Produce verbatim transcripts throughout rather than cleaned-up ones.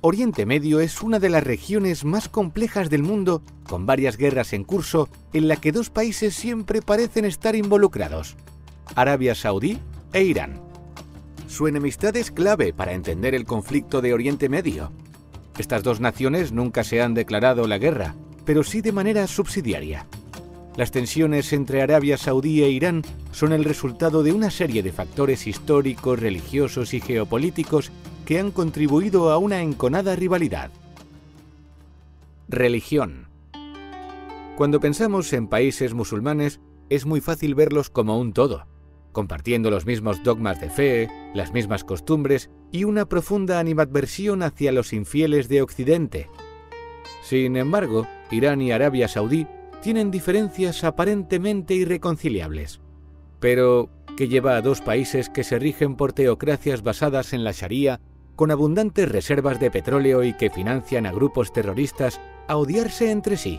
Oriente Medio es una de las regiones más complejas del mundo, con varias guerras en curso, en la que dos países siempre parecen estar involucrados: Arabia Saudí e Irán. Su enemistad es clave para entender el conflicto de Oriente Medio. Estas dos naciones nunca se han declarado la guerra, pero sí de manera subsidiaria. Las tensiones entre Arabia Saudí e Irán son el resultado de una serie de factores históricos, religiosos y geopolíticos que han contribuido a una enconada rivalidad. Religión. Cuando pensamos en países musulmanes, es muy fácil verlos como un todo, compartiendo los mismos dogmas de fe, las mismas costumbres y una profunda animadversión hacia los infieles de Occidente. Sin embargo, Irán y Arabia Saudí tienen diferencias aparentemente irreconciliables. Pero, ¿qué lleva a dos países que se rigen por teocracias basadas en la Sharia, con abundantes reservas de petróleo y que financian a grupos terroristas, a odiarse entre sí?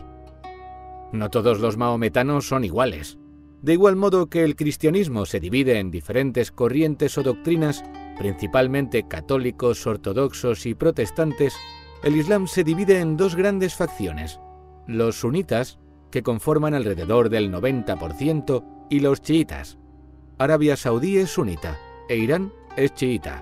No todos los mahometanos son iguales. De igual modo que el cristianismo se divide en diferentes corrientes o doctrinas, principalmente católicos, ortodoxos y protestantes, el Islam se divide en dos grandes facciones: los sunitas, que conforman alrededor del noventa por ciento, y los chiitas. Arabia Saudí es sunita e Irán es chiita.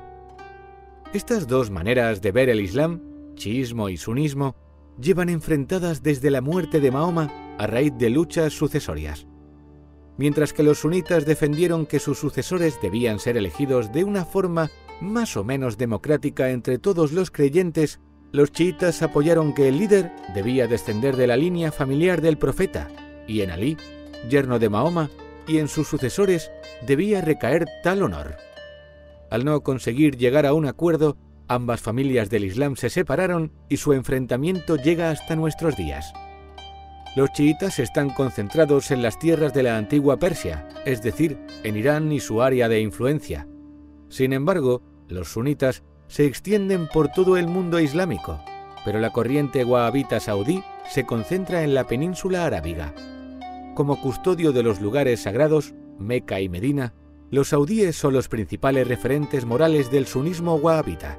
Estas dos maneras de ver el Islam, chiismo y sunismo, llevan enfrentadas desde la muerte de Mahoma a raíz de luchas sucesorias. Mientras que los sunitas defendieron que sus sucesores debían ser elegidos de una forma más o menos democrática entre todos los creyentes, los chiitas apoyaron que el líder debía descender de la línea familiar del profeta, y en Alí, yerno de Mahoma, y en sus sucesores debía recaer tal honor. Al no conseguir llegar a un acuerdo, ambas familias del Islam se separaron y su enfrentamiento llega hasta nuestros días. Los chiitas están concentrados en las tierras de la antigua Persia, es decir, en Irán y su área de influencia. Sin embargo, los sunitas se extienden por todo el mundo islámico, pero la corriente wahabita saudí se concentra en la península arábiga. Como custodio de los lugares sagrados, Meca y Medina, los saudíes son los principales referentes morales del sunismo wahabita.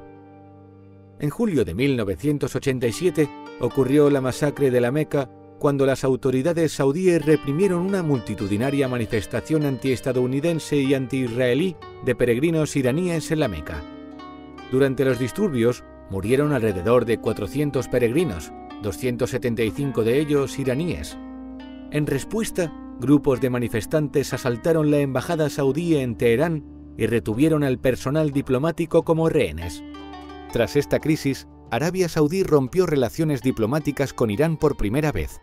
En julio de mil novecientos ochenta y siete ocurrió la masacre de la Meca, cuando las autoridades saudíes reprimieron una multitudinaria manifestación antiestadounidense y anti-israelí de peregrinos iraníes en la Meca. Durante los disturbios murieron alrededor de cuatrocientos peregrinos, doscientos setenta y cinco de ellos iraníes. En respuesta, grupos de manifestantes asaltaron la embajada saudí en Teherán y retuvieron al personal diplomático como rehenes. Tras esta crisis, Arabia Saudí rompió relaciones diplomáticas con Irán por primera vez.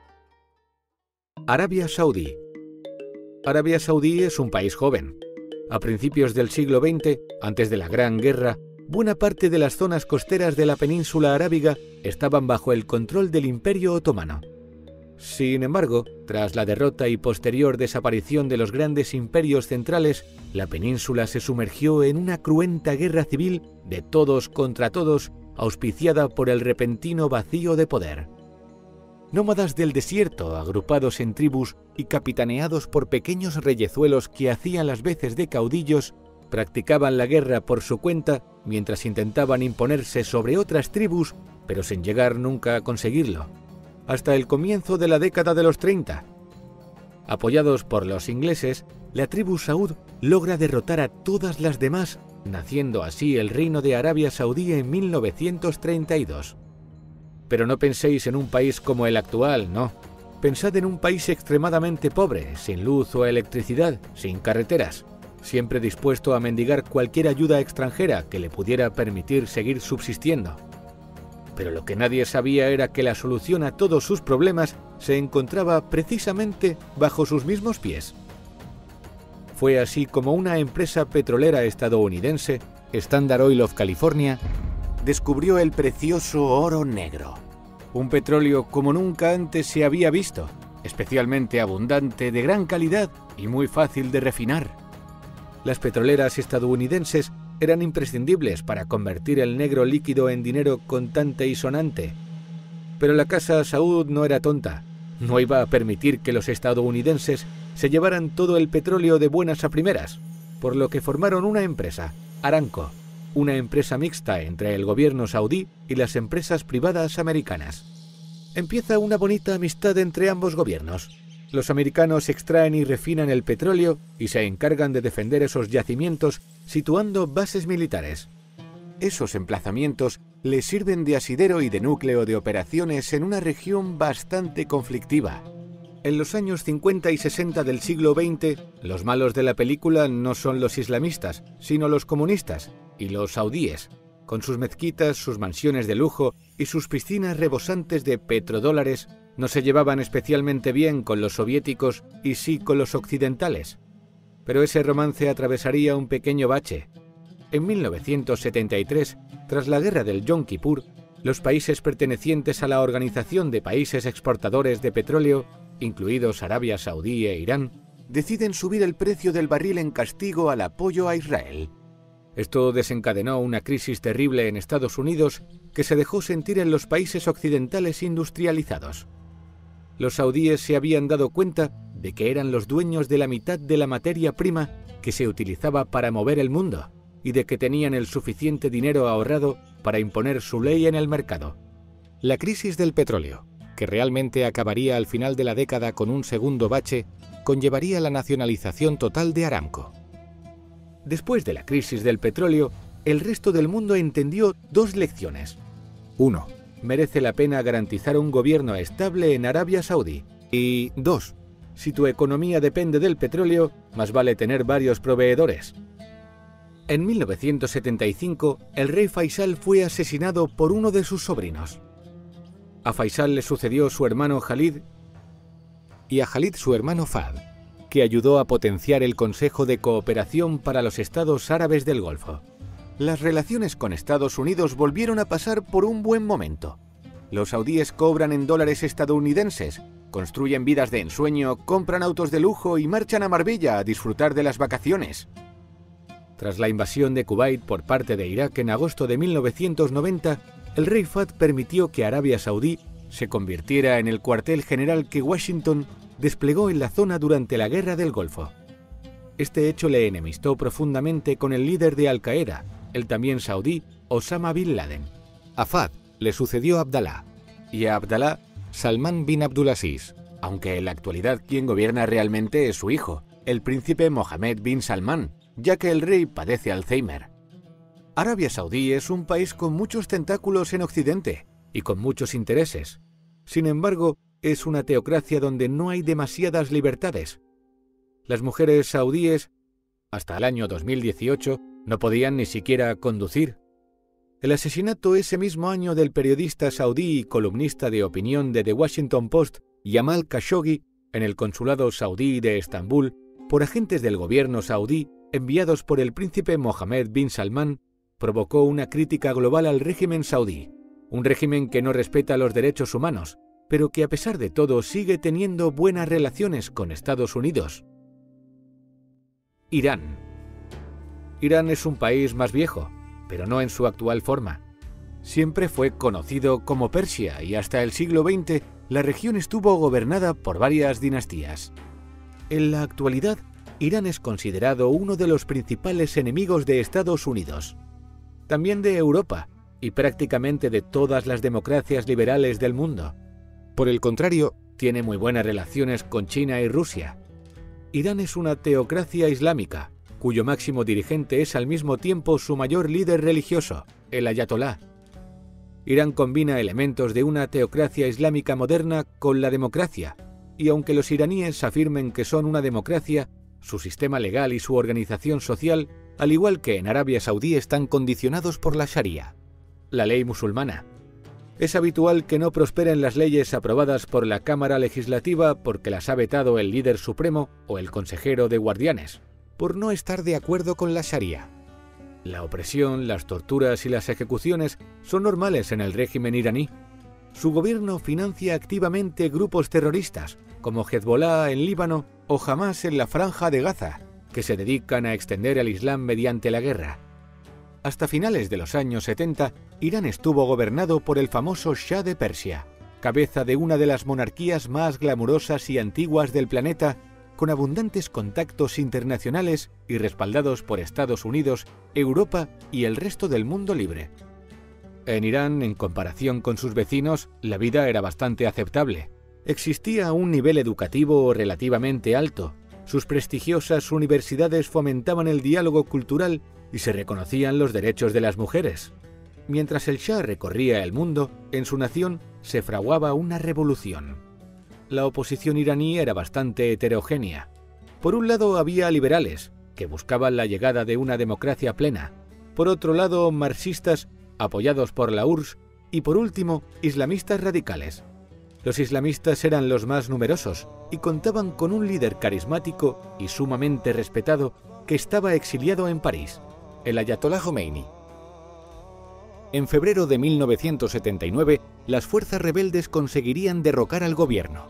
Arabia Saudí. Arabia Saudí es un país joven. A principios del siglo veinte, antes de la Gran Guerra, buena parte de las zonas costeras de la península arábiga estaban bajo el control del Imperio Otomano. Sin embargo, tras la derrota y posterior desaparición de los grandes imperios centrales, la península se sumergió en una cruenta guerra civil de todos contra todos, auspiciada por el repentino vacío de poder. Nómadas del desierto, agrupados en tribus y capitaneados por pequeños reyezuelos que hacían las veces de caudillos, practicaban la guerra por su cuenta mientras intentaban imponerse sobre otras tribus, pero sin llegar nunca a conseguirlo, hasta el comienzo de la década de los treinta. Apoyados por los ingleses, la tribu saud logra derrotar a todas las demás, naciendo así el Reino de Arabia Saudí en mil novecientos treinta y dos. Pero no penséis en un país como el actual, no. Pensad en un país extremadamente pobre, sin luz o electricidad, sin carreteras, siempre dispuesto a mendigar cualquier ayuda extranjera que le pudiera permitir seguir subsistiendo. Pero lo que nadie sabía era que la solución a todos sus problemas se encontraba precisamente bajo sus mismos pies. Fue así como una empresa petrolera estadounidense, Standard Oil of California, descubrió el precioso oro negro, un petróleo como nunca antes se había visto, especialmente abundante, de gran calidad y muy fácil de refinar. Las petroleras estadounidenses eran imprescindibles para convertir el negro líquido en dinero contante y sonante. Pero la casa Saud no era tonta, no iba a permitir que los estadounidenses se llevaran todo el petróleo de buenas a primeras, por lo que formaron una empresa, Aramco, una empresa mixta entre el gobierno saudí y las empresas privadas americanas. Empieza una bonita amistad entre ambos gobiernos. Los americanos extraen y refinan el petróleo y se encargan de defender esos yacimientos situando bases militares. Esos emplazamientos les sirven de asidero y de núcleo de operaciones en una región bastante conflictiva. En los años cincuenta y sesenta del siglo veinte, los malos de la película no son los islamistas, sino los comunistas y los saudíes, con sus mezquitas, sus mansiones de lujo y sus piscinas rebosantes de petrodólares. No se llevaban especialmente bien con los soviéticos y sí con los occidentales. Pero ese romance atravesaría un pequeño bache. En mil novecientos setenta y tres, tras la guerra del Yom Kippur, los países pertenecientes a la Organización de Países Exportadores de Petróleo, incluidos Arabia Saudí e Irán, deciden subir el precio del barril en castigo al apoyo a Israel. Esto desencadenó una crisis terrible en Estados Unidos que se dejó sentir en los países occidentales industrializados. Los saudíes se habían dado cuenta de que eran los dueños de la mitad de la materia prima que se utilizaba para mover el mundo y de que tenían el suficiente dinero ahorrado para imponer su ley en el mercado. La crisis del petróleo, que realmente acabaría al final de la década con un segundo bache, conllevaría la nacionalización total de Aramco. Después de la crisis del petróleo, el resto del mundo entendió dos lecciones. Uno, merece la pena garantizar un gobierno estable en Arabia Saudí. Y dos, si tu economía depende del petróleo, más vale tener varios proveedores. En mil novecientos setenta y cinco, el rey Faisal fue asesinado por uno de sus sobrinos. A Faisal le sucedió su hermano Khalid y a Khalid su hermano Fahd, que ayudó a potenciar el Consejo de Cooperación para los Estados Árabes del Golfo. Las relaciones con Estados Unidos volvieron a pasar por un buen momento. Los saudíes cobran en dólares estadounidenses, construyen vidas de ensueño, compran autos de lujo y marchan a Marbella a disfrutar de las vacaciones. Tras la invasión de Kuwait por parte de Irak en agosto de mil novecientos noventa, el rey Fahd permitió que Arabia Saudí se convirtiera en el cuartel general que Washington desplegó en la zona durante la Guerra del Golfo. Este hecho le enemistó profundamente con el líder de Al-Qaeda, el también saudí Osama Bin Laden. A Fahd le sucedió Abdalá, y a Abdalá Salman bin Abdulaziz, aunque en la actualidad quien gobierna realmente es su hijo, el príncipe Mohammed bin Salman, ya que el rey padece Alzheimer. Arabia Saudí es un país con muchos tentáculos en Occidente y con muchos intereses. Sin embargo, es una teocracia donde no hay demasiadas libertades. Las mujeres saudíes, hasta el año dos mil dieciocho, no podían ni siquiera conducir. El asesinato ese mismo año del periodista saudí y columnista de opinión de The Washington Post, Jamal Khashoggi, en el consulado saudí de Estambul, por agentes del gobierno saudí enviados por el príncipe Mohammed bin Salman, provocó una crítica global al régimen saudí, un régimen que no respeta los derechos humanos, pero que a pesar de todo sigue teniendo buenas relaciones con Estados Unidos. Irán. Irán es un país más viejo, pero no en su actual forma. Siempre fue conocido como Persia y hasta el siglo veinte la región estuvo gobernada por varias dinastías. En la actualidad, Irán es considerado uno de los principales enemigos de Estados Unidos, también de Europa y prácticamente de todas las democracias liberales del mundo. Por el contrario, tiene muy buenas relaciones con China y Rusia. Irán es una teocracia islámica, cuyo máximo dirigente es al mismo tiempo su mayor líder religioso, el ayatolá. Irán combina elementos de una teocracia islámica moderna con la democracia, y aunque los iraníes afirmen que son una democracia, su sistema legal y su organización social, al igual que en Arabia Saudí, están condicionados por la Sharia, la ley musulmana. Es habitual que no prosperen las leyes aprobadas por la Cámara Legislativa porque las ha vetado el líder supremo o el consejero de guardianes, por no estar de acuerdo con la Sharia. La opresión, las torturas y las ejecuciones son normales en el régimen iraní. Su gobierno financia activamente grupos terroristas, como Hezbollah en Líbano o Hamás en la Franja de Gaza, que se dedican a extender el Islam mediante la guerra. Hasta finales de los años setenta, Irán estuvo gobernado por el famoso Shah de Persia, cabeza de una de las monarquías más glamurosas y antiguas del planeta, con abundantes contactos internacionales y respaldados por Estados Unidos, Europa y el resto del mundo libre. En Irán, en comparación con sus vecinos, la vida era bastante aceptable. Existía un nivel educativo relativamente alto, sus prestigiosas universidades fomentaban el diálogo cultural y se reconocían los derechos de las mujeres. Mientras el Shah recorría el mundo, en su nación se fraguaba una revolución. La oposición iraní era bastante heterogénea. Por un lado había liberales, que buscaban la llegada de una democracia plena. Por otro lado, marxistas, apoyados por la U R S S, y por último, islamistas radicales. Los islamistas eran los más numerosos y contaban con un líder carismático y sumamente respetado que estaba exiliado en París, el Ayatolá Jomeini. En febrero de mil novecientos setenta y nueve, las fuerzas rebeldes conseguirían derrocar al gobierno.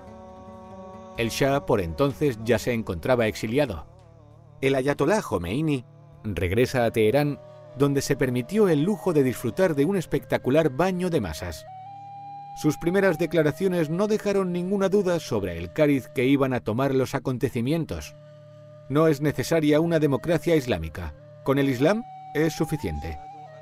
El Shah por entonces ya se encontraba exiliado. El Ayatolá Jomeini regresa a Teherán, donde se permitió el lujo de disfrutar de un espectacular baño de masas. Sus primeras declaraciones no dejaron ninguna duda sobre el cariz que iban a tomar los acontecimientos. No es necesaria una democracia islámica, con el Islam es suficiente.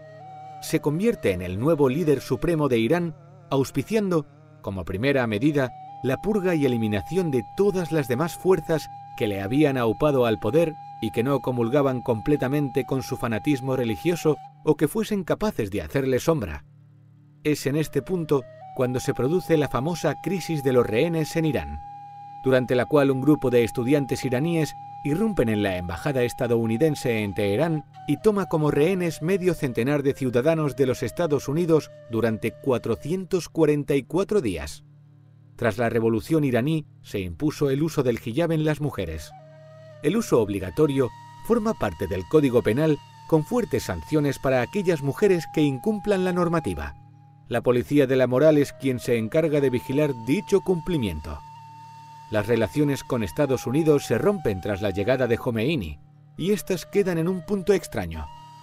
Se convierte en el nuevo líder supremo de Irán, auspiciando, como primera medida, la purga y eliminación de todas las demás fuerzas que le habían aupado al poder y que no comulgaban completamente con su fanatismo religioso o que fuesen capaces de hacerle sombra. Es en este punto cuando se produce la famosa crisis de los rehenes en Irán, durante la cual un grupo de estudiantes iraníes irrumpen en la embajada estadounidense en Teherán y toma como rehenes medio centenar de ciudadanos de los Estados Unidos durante cuatrocientos cuarenta y cuatro días. Tras la revolución iraní se impuso el uso del hiyab en las mujeres. El uso obligatorio forma parte del Código Penal con fuertes sanciones para aquellas mujeres que incumplan la normativa. La policía de la moral es quien se encarga de vigilar dicho cumplimiento. Las relaciones con Estados Unidos se rompen tras la llegada de Jomeini, y éstas quedan en un punto extraño.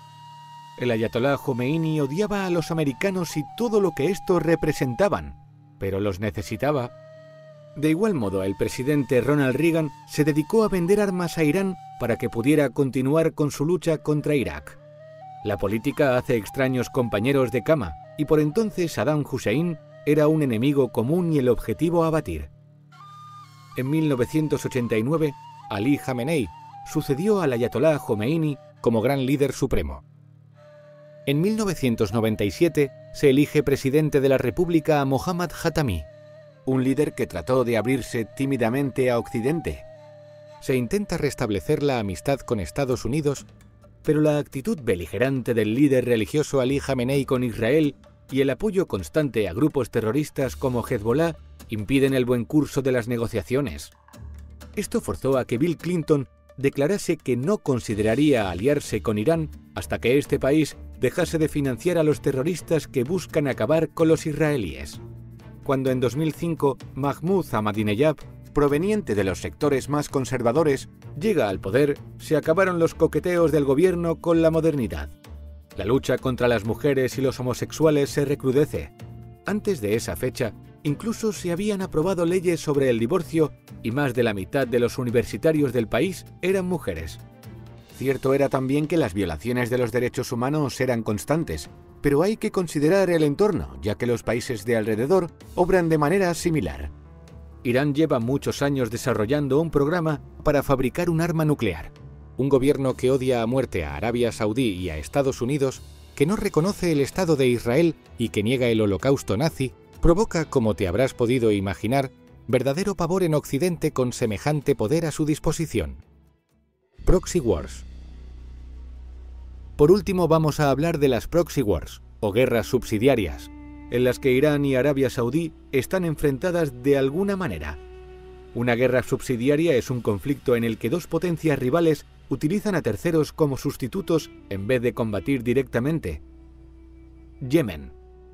El Ayatolá Jomeini odiaba a los americanos y todo lo que estos representaban, pero los necesitaba. De igual modo, el presidente Ronald Reagan se dedicó a vender armas a Irán para que pudiera continuar con su lucha contra Irak. La política hace extraños compañeros de cama, y por entonces Saddam Hussein era un enemigo común y el objetivo a batir. En mil novecientos ochenta y nueve, Ali Jamenei sucedió al Ayatolá Jomeini como gran líder supremo. En mil novecientos noventa y siete se elige presidente de la República a Mohammad Khatami, un líder que trató de abrirse tímidamente a Occidente. Se intenta restablecer la amistad con Estados Unidos, pero la actitud beligerante del líder religioso Ali Jamenei con Israel y el apoyo constante a grupos terroristas como Hezbollah impiden el buen curso de las negociaciones. Esto forzó a que Bill Clinton declarase que no consideraría aliarse con Irán hasta que este país dejase de financiar a los terroristas que buscan acabar con los israelíes. Cuando en dos mil cinco Mahmoud Ahmadinejad, proveniente de los sectores más conservadores, llega al poder, se acabaron los coqueteos del gobierno con la modernidad. La lucha contra las mujeres y los homosexuales se recrudece. Antes de esa fecha, incluso se habían aprobado leyes sobre el divorcio y más de la mitad de los universitarios del país eran mujeres. Cierto era también que las violaciones de los derechos humanos eran constantes, pero hay que considerar el entorno, ya que los países de alrededor obran de manera similar. Irán lleva muchos años desarrollando un programa para fabricar un arma nuclear. Un gobierno que odia a muerte a Arabia Saudí y a Estados Unidos, que no reconoce el Estado de Israel y que niega el holocausto nazi, provoca, como te habrás podido imaginar, verdadero pavor en Occidente con semejante poder a su disposición. Proxy Wars. Por último vamos a hablar de las Proxy Wars, o guerras subsidiarias, en las que Irán y Arabia Saudí están enfrentadas de alguna manera. Una guerra subsidiaria es un conflicto en el que dos potencias rivales utilizan a terceros como sustitutos en vez de combatir directamente. Yemen.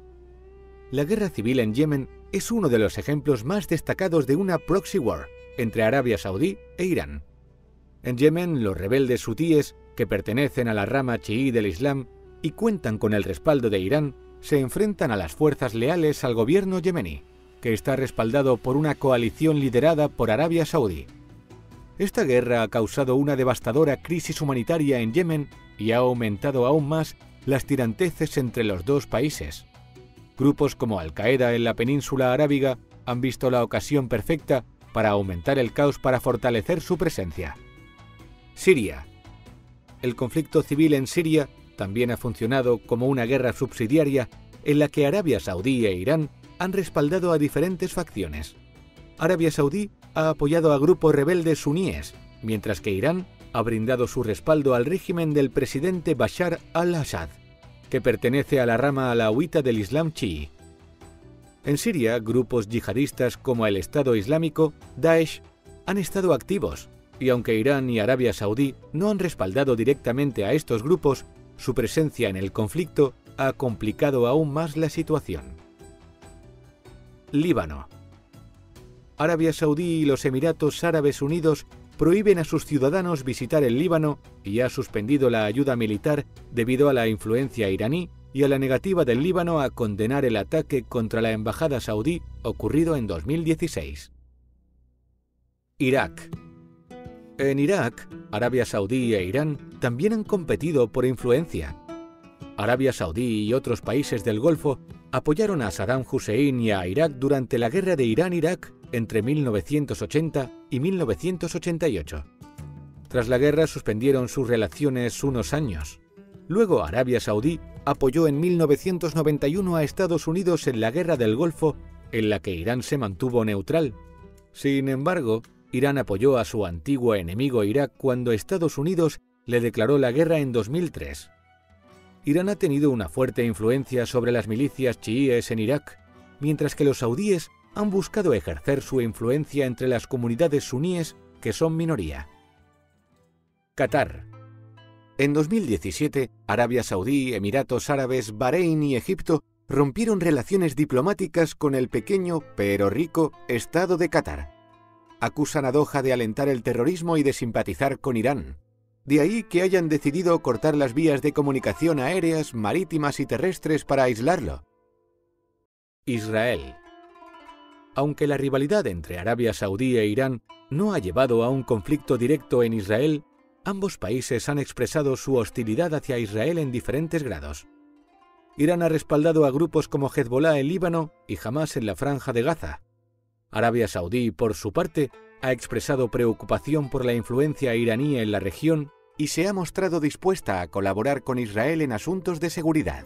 La guerra civil en Yemen es uno de los ejemplos más destacados de una proxy war entre Arabia Saudí e Irán. En Yemen, los rebeldes hutíes, que pertenecen a la rama chií del Islam y cuentan con el respaldo de Irán, se enfrentan a las fuerzas leales al gobierno yemení, que está respaldado por una coalición liderada por Arabia Saudí. Esta guerra ha causado una devastadora crisis humanitaria en Yemen y ha aumentado aún más las tiranteces entre los dos países. Grupos como Al-Qaeda en la península arábiga han visto la ocasión perfecta para aumentar el caos para fortalecer su presencia. Siria. El conflicto civil en Siria también ha funcionado como una guerra subsidiaria en la que Arabia Saudí e Irán han respaldado a diferentes facciones. Arabia Saudí ha apoyado a grupos rebeldes suníes, mientras que Irán ha brindado su respaldo al régimen del presidente Bashar al-Assad, que pertenece a la rama alauita del Islam chií. En Siria, grupos yihadistas como el Estado Islámico, Daesh, han estado activos, y aunque Irán y Arabia Saudí no han respaldado directamente a estos grupos, su presencia en el conflicto ha complicado aún más la situación. Líbano. Arabia Saudí y los Emiratos Árabes Unidos prohíben a sus ciudadanos visitar el Líbano y ha suspendido la ayuda militar debido a la influencia iraní y a la negativa del Líbano a condenar el ataque contra la embajada saudí ocurrido en dos mil dieciséis. Irak. En Irak, Arabia Saudí e Irán también han competido por influencia. Arabia Saudí y otros países del Golfo apoyaron a Saddam Hussein y a Irak durante la guerra de Irán-Irak entre mil novecientos ochenta y mil novecientos ochenta y ocho. Tras la guerra suspendieron sus relaciones unos años. Luego Arabia Saudí apoyó en mil novecientos noventa y uno a Estados Unidos en la guerra del Golfo, en la que Irán se mantuvo neutral. Sin embargo, Irán apoyó a su antiguo enemigo Irak cuando Estados Unidos le declaró la guerra en dos mil tres. Irán ha tenido una fuerte influencia sobre las milicias chiíes en Irak, mientras que los saudíes han buscado ejercer su influencia entre las comunidades suníes, que son minoría. Qatar. En dos mil diecisiete, Arabia Saudí, Emiratos Árabes, Bahrein y Egipto rompieron relaciones diplomáticas con el pequeño pero rico Estado de Qatar. Acusan a Doha de alentar el terrorismo y de simpatizar con Irán. De ahí que hayan decidido cortar las vías de comunicación aéreas, marítimas y terrestres para aislarlo. Israel. Aunque la rivalidad entre Arabia Saudí e Irán no ha llevado a un conflicto directo en Israel, ambos países han expresado su hostilidad hacia Israel en diferentes grados. Irán ha respaldado a grupos como Hezbollah en Líbano y Hamás en la Franja de Gaza. Arabia Saudí, por su parte, ha expresado preocupación por la influencia iraní en la región y se ha mostrado dispuesta a colaborar con Israel en asuntos de seguridad.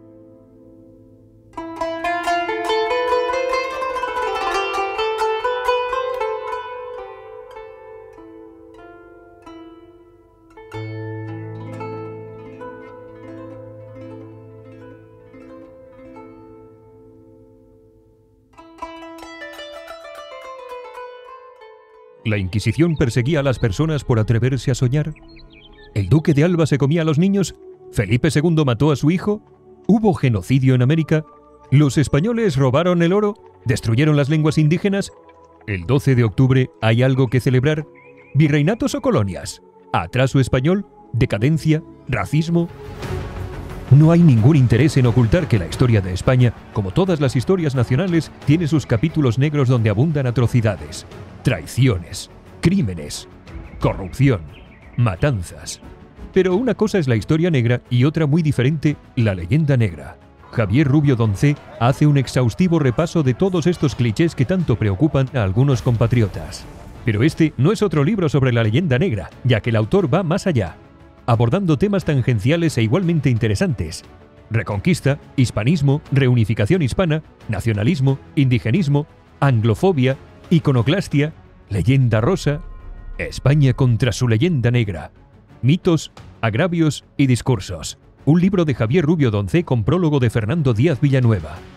¿La Inquisición perseguía a las personas por atreverse a soñar? ¿El duque de Alba se comía a los niños? ¿Felipe segundo mató a su hijo? ¿Hubo genocidio en América? ¿Los españoles robaron el oro? ¿Destruyeron las lenguas indígenas? ¿El doce de octubre hay algo que celebrar? ¿Virreinatos o colonias? ¿Atraso español? ¿Decadencia? ¿Racismo? No hay ningún interés en ocultar que la historia de España, como todas las historias nacionales, tiene sus capítulos negros donde abundan atrocidades, traiciones, crímenes, corrupción, matanzas. Pero una cosa es la historia negra y otra muy diferente, la leyenda negra. Javier Rubio Doncé hace un exhaustivo repaso de todos estos clichés que tanto preocupan a algunos compatriotas. Pero este no es otro libro sobre la leyenda negra, ya que el autor va más allá, abordando temas tangenciales e igualmente interesantes: reconquista, hispanismo, reunificación hispana, nacionalismo, indigenismo, anglofobia, iconoclastia, leyenda rosa, España contra su leyenda negra, mitos, agravios y discursos. Un libro de Javier Rubio Doncé con prólogo de Fernando Díaz Villanueva.